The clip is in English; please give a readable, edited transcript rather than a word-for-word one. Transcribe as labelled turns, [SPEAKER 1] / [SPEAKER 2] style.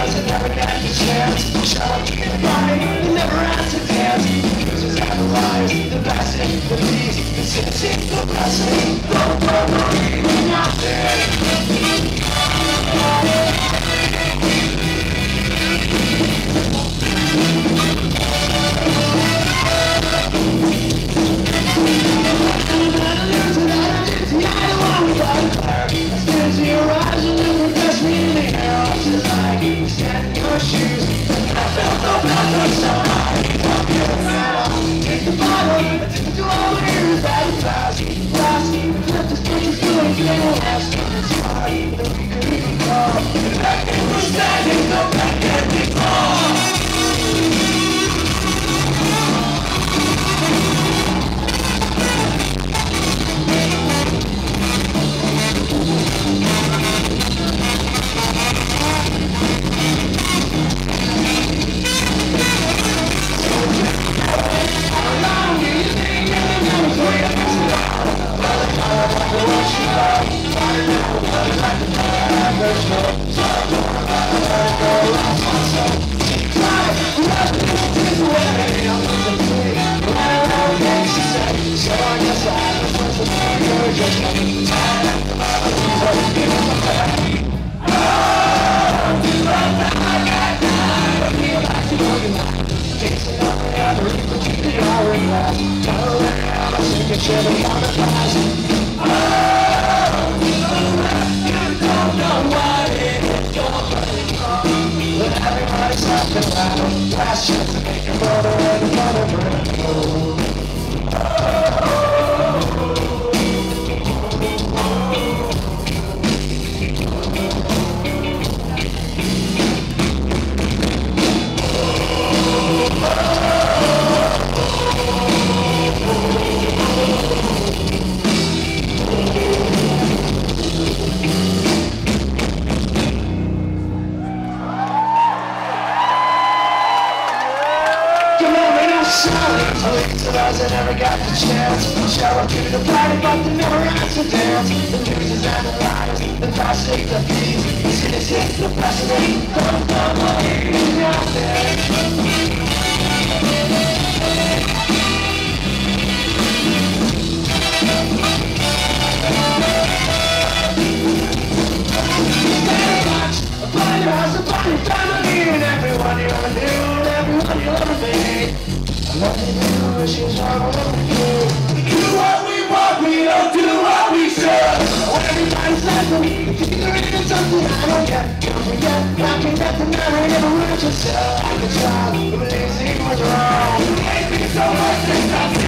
[SPEAKER 1] I never got the chance. Show up to the party, you never asked to dance. The losers and the liars, the blasting, the thieves, the cynics, the blessing. We're not there. Last chance to make a brother and another brother. I never got the chance. Show up to the party, but they never asked to dance. The losers and the liars, the plastic, the thieves, the cynics, the precedent. We're not there. A party house, a party family, and everyone you ever knew, and everyone you'll ever be. Nothing new, she's all over you. We do what we want, we don't do what we should. When everybody's like me, figuring it's something I don't get. Don't forget, I can get the memory, never would yourself. I can try, but believe it was wrong. You hate me so much, there's nothing.